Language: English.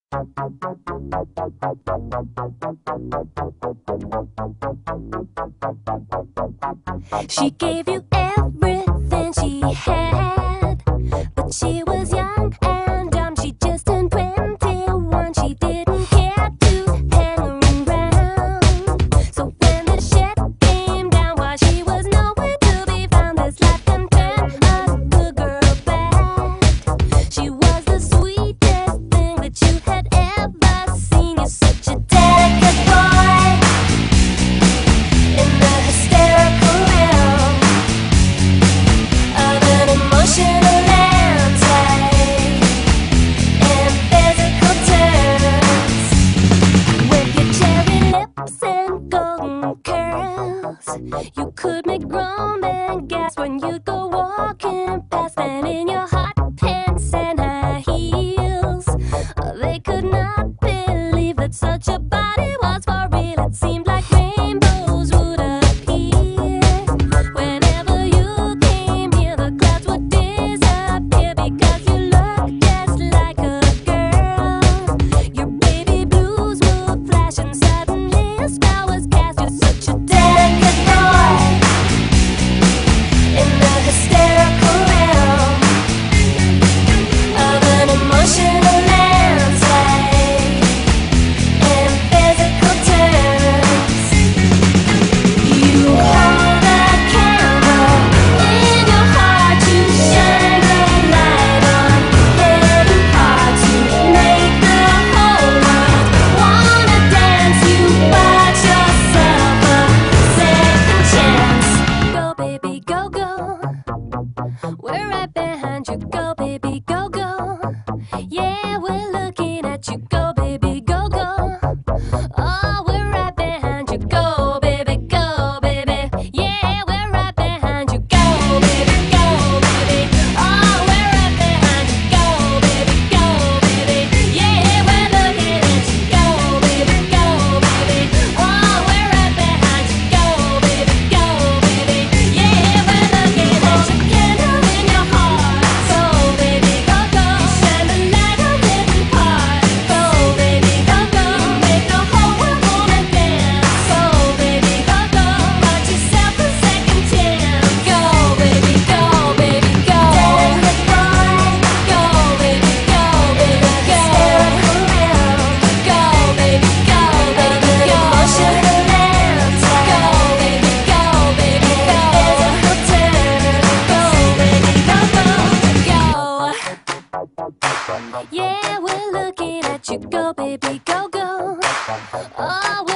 She gave you everything she had, but she was young and dumb. She just turned 21. She didn't care to hang around. So when the shit came down, while she was nowhere to be found, this life can turn a good girl bad. She was the sweetest thing that you had ever seen. You're such a delicate boy in the hysterical realm of an emotional landscape and physical terms. With your cherry lips and golden curls, you could make grown men gasp when you'd go walking past. And in your hot pants and high heels, they could not believe that such a body was for real. It seemed like rainbows would appear whenever you came here. The clouds would disappear because you look just like a girl. Your baby blues would flash and suddenly a spell was cast. You're such a delicate boy in the hysterical realm of an emotional landscape and physical terms. You hold a candle in your heart to shine the light on hidden parts. You make the whole world wanna dance. You bought yourself a second chance. Go baby, go, go. We're right behind you. Go baby, go, go. Yeah, we're looking at you. Go baby, go, go. Oh, we're right behind you. Go baby, go baby. Yeah, we're right behind you. Go baby, go baby. Oh, we're right behind you. Go baby, go baby. Yeah, we're looking at you. Go baby, go baby. Oh, we're right behind you. Go baby, go baby. Yeah, we're looking at you. Candle in your heart. So baby, go, go. Shine the light on hidden part. Go baby, go, go. Make the whole world wanna dance. So baby, go, go. Bought yourself a second chance. Go baby, go baby, go. Delicate boy. Go baby, go baby, go. Hysterical realm. Go baby, go baby, go. Emotional landscape. Go baby, go baby, go. Physical terms. Go baby, go, go, go. Yeah, we're looking at you. Go baby, go, go. Oh,